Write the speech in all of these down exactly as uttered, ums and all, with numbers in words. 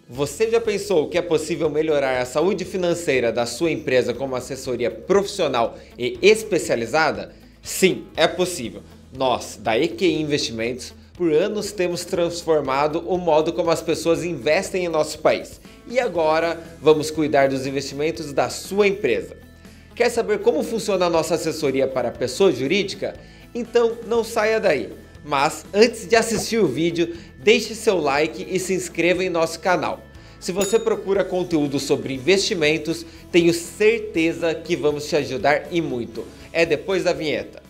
Você já pensou que é possível melhorar a saúde financeira da sua empresa com uma assessoria profissional e especializada? Sim, é possível. Nós, da E Q I Investimentos, por anos temos transformado o modo como as pessoas investem em nosso país. E agora vamos cuidar dos investimentos da sua empresa. Quer saber como funciona a nossa assessoria para a pessoa jurídica? Então não saia daí. Mas antes de assistir o vídeo, deixe seu like e se inscreva em nosso canal. Se você procura conteúdo sobre investimentos, tenho certeza que vamos te ajudar e muito. É depois da vinheta.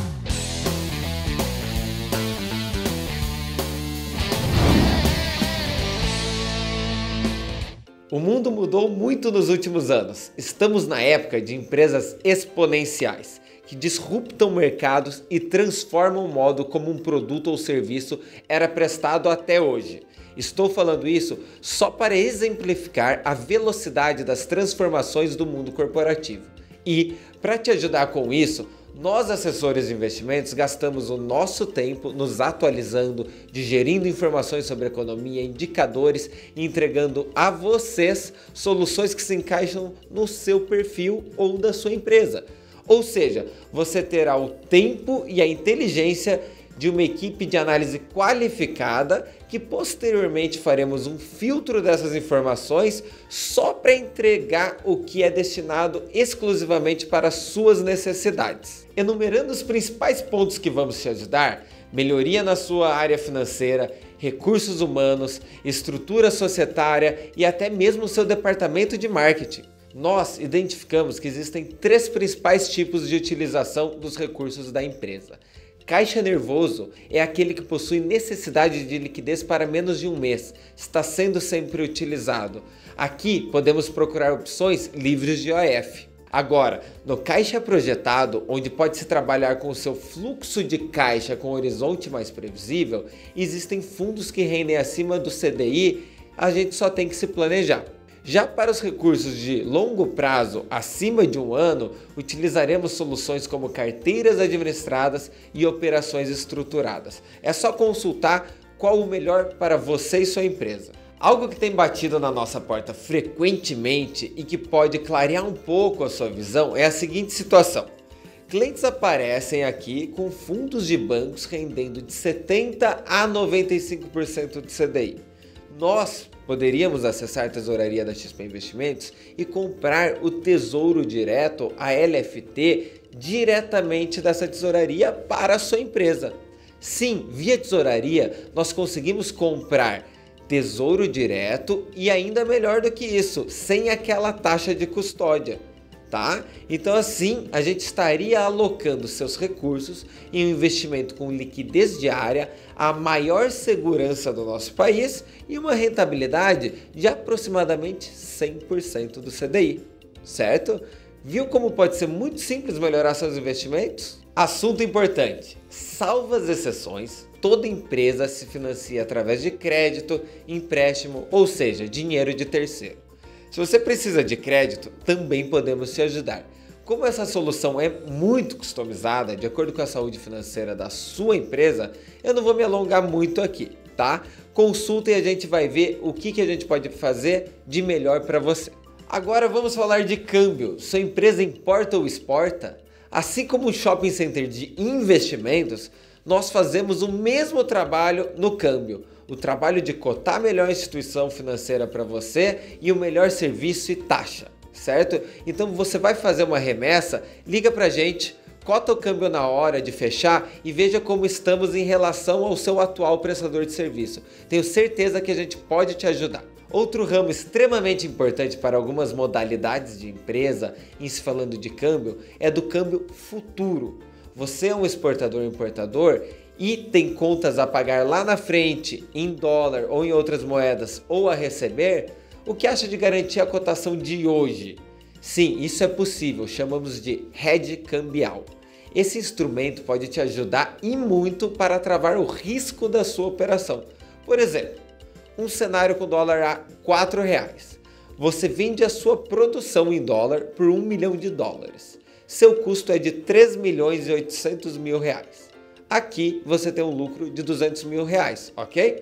O mundo mudou muito nos últimos anos. Estamos na época de empresas exponenciais, que disruptam mercados e transformam o modo como um produto ou serviço era prestado até hoje. Estou falando isso só para exemplificar a velocidade das transformações do mundo corporativo. E, para te ajudar com isso, nós, assessores de investimentos, gastamos o nosso tempo nos atualizando, digerindo informações sobre economia, indicadores e entregando a vocês soluções que se encaixam no seu perfil ou da sua empresa. Ou seja, você terá o tempo e a inteligência de uma equipe de análise qualificada que posteriormente faremos um filtro dessas informações só para entregar o que é destinado exclusivamente para suas necessidades. Enumerando os principais pontos que vamos te ajudar: melhoria na sua área financeira, recursos humanos, estrutura societária e até mesmo o seu departamento de marketing. Nós identificamos que existem três principais tipos de utilização dos recursos da empresa. Caixa nervoso é aquele que possui necessidade de liquidez para menos de um mês, está sendo sempre utilizado. Aqui podemos procurar opções livres de O F. Agora, no caixa projetado, onde pode-se trabalhar com o seu fluxo de caixa com horizonte mais previsível, existem fundos que rendem acima do C D I, a gente só tem que se planejar. Já para os recursos de longo prazo, acima de um ano, utilizaremos soluções como carteiras administradas e operações estruturadas. É só consultar qual o melhor para você e sua empresa. Algo que tem batido na nossa porta frequentemente e que pode clarear um pouco a sua visão é a seguinte situação. Clientes aparecem aqui com fundos de bancos rendendo de setenta por cento a noventa e cinco por cento do C D I. Nós poderíamos acessar a tesouraria da X P Investimentos e comprar o Tesouro Direto, a L F T, diretamente dessa tesouraria para a sua empresa. Sim, via tesouraria nós conseguimos comprar Tesouro Direto e ainda melhor do que isso, sem aquela taxa de custódia. Tá? Então assim a gente estaria alocando seus recursos em um investimento com liquidez diária, a maior segurança do nosso país e uma rentabilidade de aproximadamente cem por cento do C D I, certo? Viu como pode ser muito simples melhorar seus investimentos? Assunto importante: salvo as exceções, toda empresa se financia através de crédito, empréstimo, ou seja, dinheiro de terceiro. Se você precisa de crédito, também podemos te ajudar. Como essa solução é muito customizada, de acordo com a saúde financeira da sua empresa, eu não vou me alongar muito aqui, tá? Consulta e a gente vai ver o que, que a gente pode fazer de melhor para você. Agora vamos falar de câmbio. Sua empresa importa ou exporta? Assim como o Shopping Center de investimentos, nós fazemos o mesmo trabalho no câmbio. O trabalho de cotar a melhor instituição financeira para você e o melhor serviço e taxa, certo? Então você vai fazer uma remessa, liga para a gente, cota o câmbio na hora de fechar e veja como estamos em relação ao seu atual prestador de serviço. Tenho certeza que a gente pode te ajudar. Outro ramo extremamente importante para algumas modalidades de empresa, em se falando de câmbio, é do câmbio futuro. Você é um exportador ou importador e tem contas a pagar lá na frente em dólar ou em outras moedas ou a receber, o que acha de garantir a cotação de hoje? Sim, isso é possível, chamamos de hedge cambial. Esse instrumento pode te ajudar e muito para travar o risco da sua operação. Por exemplo, um cenário com dólar a quatro reais. Você vende a sua produção em dólar por um milhão de dólares. Seu custo é de três milhões e oitocentos mil reais. Aqui você tem um lucro de duzentos mil reais, ok?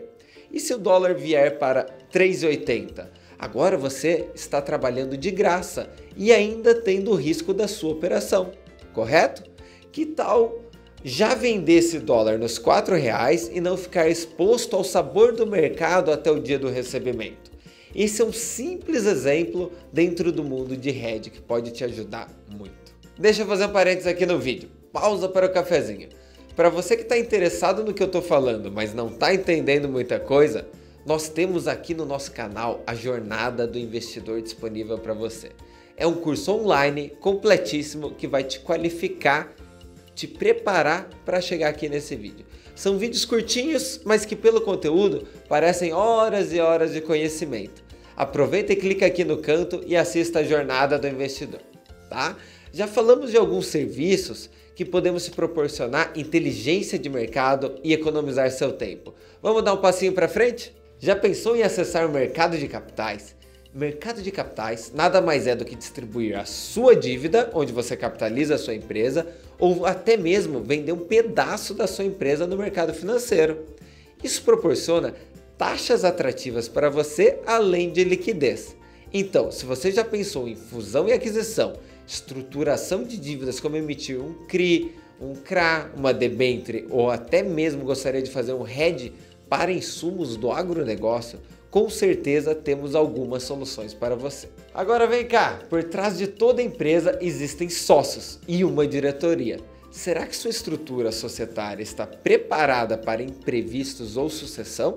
E se o dólar vier para três e oitenta? Agora você está trabalhando de graça e ainda tendo o risco da sua operação, correto? Que tal já vender esse dólar nos quatro reais e não ficar exposto ao sabor do mercado até o dia do recebimento? Esse é um simples exemplo dentro do mundo de hedge que pode te ajudar muito. Deixa eu fazer um parênteses aqui no vídeo. Pausa para o cafezinho. Para você que está interessado no que eu estou falando, mas não está entendendo muita coisa, nós temos aqui no nosso canal a Jornada do Investidor disponível para você. É um curso online completíssimo que vai te qualificar, te preparar para chegar aqui nesse vídeo. São vídeos curtinhos, mas que pelo conteúdo parecem horas e horas de conhecimento. Aproveita e clica aqui no canto e assista a Jornada do Investidor, tá? Já falamos de alguns serviços que podemos te proporcionar inteligência de mercado e economizar seu tempo. Vamos dar um passinho para frente? Já pensou em acessar o mercado de capitais? Mercado de capitais nada mais é do que distribuir a sua dívida, onde você capitaliza a sua empresa, ou até mesmo vender um pedaço da sua empresa no mercado financeiro. Isso proporciona taxas atrativas para você, além de liquidez. Então, se você já pensou em fusão e aquisição, estruturação de dívidas como emitir um C R I, um C R A, uma debênture ou até mesmo gostaria de fazer um hedge para insumos do agronegócio, com certeza temos algumas soluções para você. Agora vem cá, por trás de toda empresa existem sócios e uma diretoria. Será que sua estrutura societária está preparada para imprevistos ou sucessão?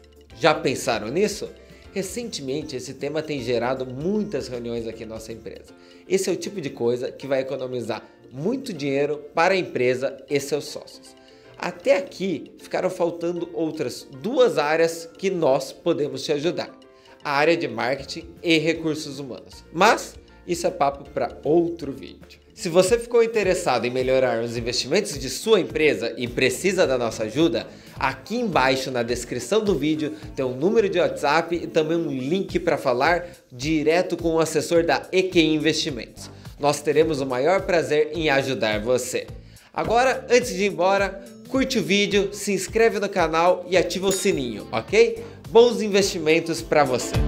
Já pensaram nisso? Recentemente esse tema tem gerado muitas reuniões aqui em nossa empresa. Esse é o tipo de coisa que vai economizar muito dinheiro para a empresa e seus sócios. Até aqui ficaram faltando outras duas áreas que nós podemos te ajudar. A área de marketing e recursos humanos. Mas isso é papo para outro vídeo. Se você ficou interessado em melhorar os investimentos de sua empresa e precisa da nossa ajuda, aqui embaixo na descrição do vídeo tem um número de WhatsApp e também um link para falar direto com o assessor da E Q I Investimentos. Nós teremos o maior prazer em ajudar você. Agora, antes de ir embora, curte o vídeo, se inscreve no canal e ativa o sininho, ok? Bons investimentos para você!